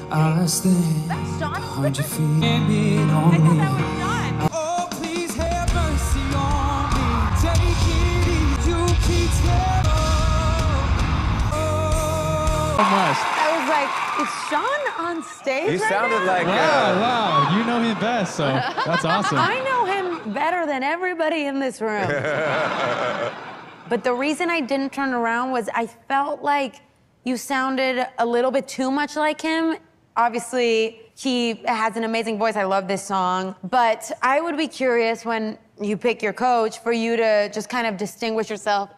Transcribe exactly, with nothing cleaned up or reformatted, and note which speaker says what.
Speaker 1: I stand
Speaker 2: That's Shawn.
Speaker 1: behind your feet and on
Speaker 2: I thought
Speaker 1: me.
Speaker 2: that was Shawn.
Speaker 1: Oh, please have mercy on me. Take it easy, you keep telling.
Speaker 3: So much.
Speaker 2: I was like, is Shawn on stage
Speaker 4: You
Speaker 2: right
Speaker 4: sounded
Speaker 2: now?
Speaker 4: like
Speaker 3: Wow,
Speaker 4: uh,
Speaker 3: wow, you know him best, so that's awesome.
Speaker 2: I know him better than everybody in this room. But the reason I didn't turn around was I felt like you sounded a little bit too much like him. Obviously, he has an amazing voice. I love this song. But I would be curious when you pick your coach for you to just kind of distinguish yourself